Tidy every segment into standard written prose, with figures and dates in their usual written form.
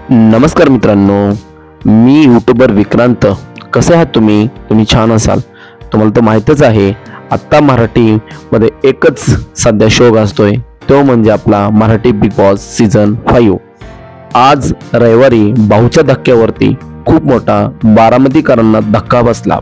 नमस्कार मित्रांनो, मी यूट्यूबर विक्रांत. कसे आहात तुम्ही? तुम्ही छान असाल. तुम्हाला तर माहीतच आहे, आत्ता मराठीमध्ये एकच सध्या शो गाजतोय, तो म्हणजे आपला मराठी बिग बॉस सीझन 5. आज रविवारी भाऊच्या धक्क्यावरती खूप मोठा बारामतीकरांना धक्का बसला.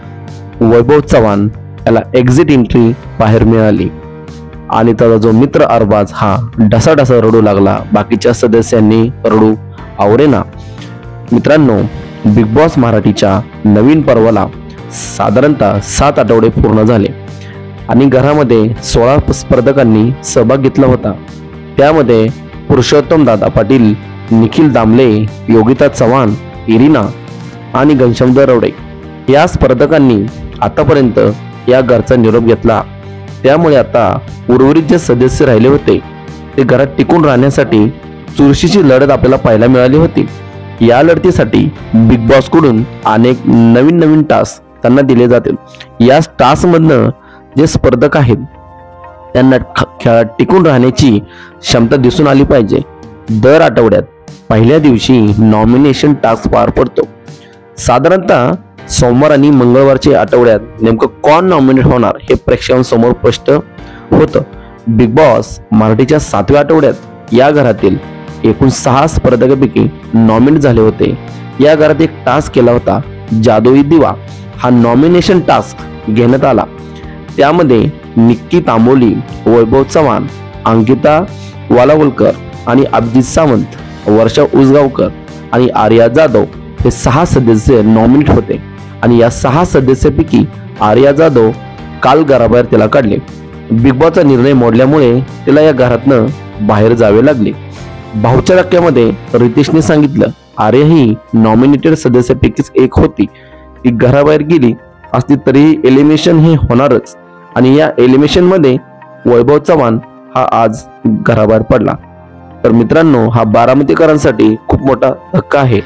वैभव चव्हाण याला एक्झिट एंट्री बाहेर मिळाली आणि त्याचा जो मित्र अरबाज हा ढसाढसा रडू लागला. बाकीच्या सदस्यांनी रडू आवरेना. मित्रांनो, बिग बॉस मराठीच्या नवीन पर्वाला साधारणतः 7 आठवडे पूर्ण झाले आणि घरामध्ये 16 स्पर्धकांनी सहभाग घेतला होता. त्यामध्ये पुरुषोत्तम दादा पाटील, निखिल दामले, योगिता चव्हाण, इरिना आणि घनश्याम दरवडे या स्पर्धकांनी आतापर्यंत या घरचा निरोप घेतला. त्यामुळे आता उर्वरित जे सदस्य राहिले होते ते घरात टिकून राहण्यासाठी चुरशीची लढत आपल्याला पाहायला मिळाली होती. या लढतीसाठी बिग बॉस कडून अनेक नवीन टास्क त्यांना दिले जातील. या टास्क मधनं जे स्पर्धक आहेत त्यांना खेळात टिकून राहण्याची क्षमता दिसून आली पाहिजे. दर आठवड्यात पहिल्या दिवशी नॉमिनेशन टास्क पार पडतो. साधारणतः सोमवार आणि मंगळवारच्या आठवड्यात नेमकं कोण नॉमिनेट होणार हे प्रेक्षकांसमोर स्पष्ट होतं. बिग बॉस मराठीच्या 7व्या आठवड्यात या घरातील एकूण 6 स्पर्धकांपैकी नॉमिनेट झाले होते. या घरात एक टास्क केला होता, जादुई दिवा. हा नॉमिनेशन टास्क घेण्यात आला. त्यामध्ये निक्की तांबोली, वैभव चव्हाण, अंकिता वालावलकर आणि अभिजित सावंत, वर्षा उसगावकर आणि आर्या जाधव हे 6 सदस्य नॉमिनेट होते आणि या 6 सदस्यांपैकी आर्या जाधव काल घराबाहेर त्याला काढले. बिग बॉसचा निर्णय मोडल्यामुळे तिला या घरातनं बाहेर जावे लागले. भाऊच्या धक्क्यामध्ये रितेशने सांगितलं आर्या ही नॉमिनेटेड सदस्यापैकीच एक होती. ती घराबाहेर गेली असती तरी एलिमिनेशन हे होणारच आणि या एलिमिनेशन मध्ये वैभव चव्हाण हा आज घराबाहेर पडला. तर मित्रांनो, हा बारामतीकरांसाठी खूप मोठा धक्का आहे.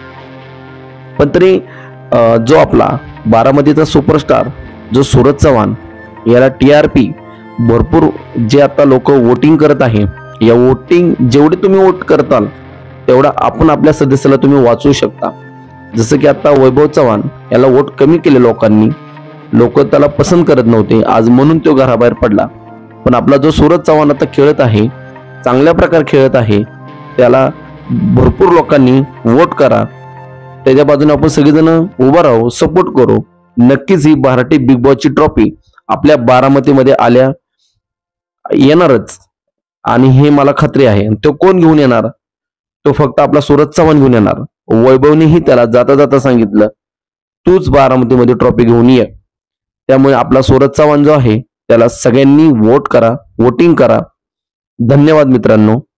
पण तरी जो आपला बारामतीचा सुपरस्टार जो सूरज चव्हाण याला TRP भरपूर जे आता लोक वोटिंग करत आहे, या वोटिंग जेवढे तुम्ही वोट करताल तेवढा आपण आपल्या सदस्याला तुम्ही वाचवू शकता. जसं की आता वैभव चव्हाण याला वोट कमी केले लोकांनी, लोक त्याला पसंत करत नव्हते, आज म्हणून तो घराबाहेर पडला. पण आपला जो सूरज चव्हाण आता खेळत आहे, चांगल्या प्रकारे खेळत आहे, त्याला भरपूर लोकांनी वोट करा, त्याच्या बाजूने आपण सगळेजण उभं राहू, सपोर्ट करू. नक्कीच ही मराठी बिग बॉसची ट्रॉफी आपल्या बारामतीमध्ये आल्या येणारच आणि हे मला खात्री आहे. तो कोण घेऊन येणार? तो फक्त आपला सूरज चव्हाण घेऊन येणार. वैभवनेही त्याला जाता जाता सांगितलं तूच बारामतीमध्ये ट्रॉफी घेऊन ये. त्यामुळे आपला सूरज चव्हाण जो आहे त्याला सगळ्यांनी वोट करा, वोटिंग करा. धन्यवाद मित्रांनो.